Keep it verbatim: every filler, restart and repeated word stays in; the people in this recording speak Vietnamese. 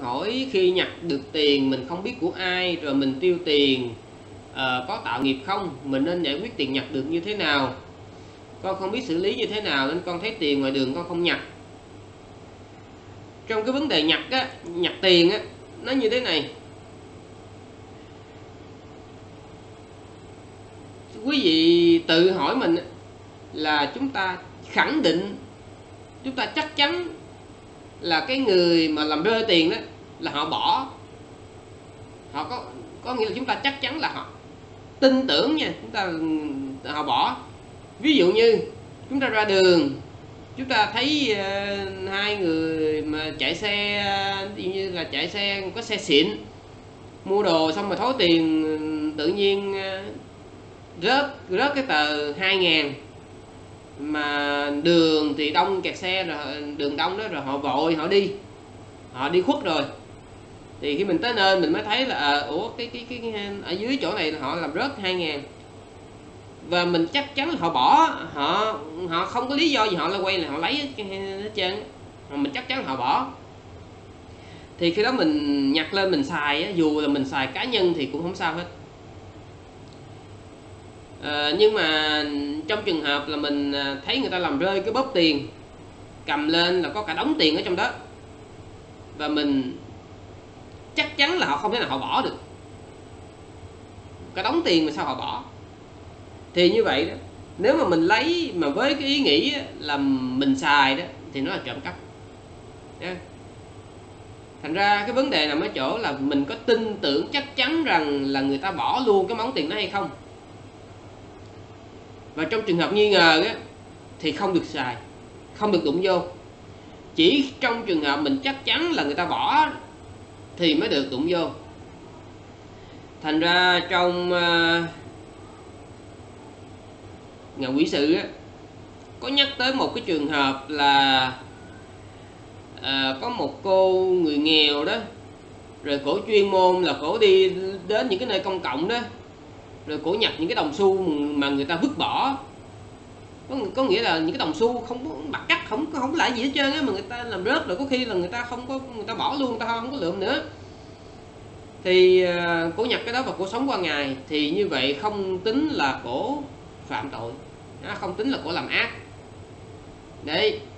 Con hỏi khi nhặt được tiền mình không biết của ai rồi mình tiêu tiền, à, có tạo nghiệp không? Mình nên giải quyết tiền nhặt được như thế nào? Con không biết xử lý như thế nào nên con thấy tiền ngoài đường con không nhặt. Trong cái vấn đề nhặt á, nhặt tiền á, nó như thế này. Quý vị tự hỏi mình là chúng ta khẳng định, chúng ta chắc chắn là cái người mà làm rơi tiền đó là họ bỏ, họ có có nghĩa là chúng ta chắc chắn là họ tin tưởng nha, chúng ta họ bỏ. Ví dụ như chúng ta ra đường, chúng ta thấy uh, hai người mà chạy xe, ví dụ như là chạy xe có xe xịn, mua đồ xong rồi thối tiền, tự nhiên uh, rớt rớt cái tờ hai ngàn, mà đường thì đông kẹt xe rồi, đường đông đó, rồi họ vội họ đi họ đi khuất rồi. Thì khi mình tới nơi mình mới thấy là à, ủa cái cái cái ở dưới chỗ này họ làm rớt hai ngàn, và mình chắc chắn là họ bỏ, họ họ không có lý do gì họ lại quay lại họ lấy hết trơn, mình chắc chắn họ bỏ. Thì khi đó mình nhặt lên mình xài, dù là mình xài cá nhân thì cũng không sao hết. À, nhưng mà trong trường hợp là mình thấy người ta làm rơi cái bóp tiền, cầm lên là có cả đống tiền ở trong đó, và mình chắc chắn là họ không thể nào họ bỏ được cả đống tiền, mà sao họ bỏ? Thì như vậy đó, nếu mà mình lấy mà với cái ý nghĩ là mình xài đó thì nó là trộm cắp. Thành ra cái vấn đề nằm ở chỗ là mình có tin tưởng chắc chắn rằng là người ta bỏ luôn cái món tiền đó hay không. Và trong trường hợp nghi ngờ á, thì không được xài, không được đụng vô. Chỉ trong trường hợp mình chắc chắn là người ta bỏ thì mới được đụng vô. Thành ra trong uh, Ngạ Quỷ Sự á, có nhắc tới một cái trường hợp là uh, có một cô người nghèo đó, rồi cổ chuyên môn là cổ đi đến những cái nơi công cộng đó, rồi cổ nhặt những cái đồng xu mà người ta vứt bỏ. Có, có nghĩa là những cái đồng xu không có bạc cắt, không không lại gì hết trơn á, mà người ta làm rớt rồi, có khi là người ta không có, người ta bỏ luôn, người ta không có lượm nữa. Thì uh, cổ nhặt cái đó và cổ sống qua ngày, thì như vậy không tính là cổ phạm tội, không tính là cổ làm ác. Đấy,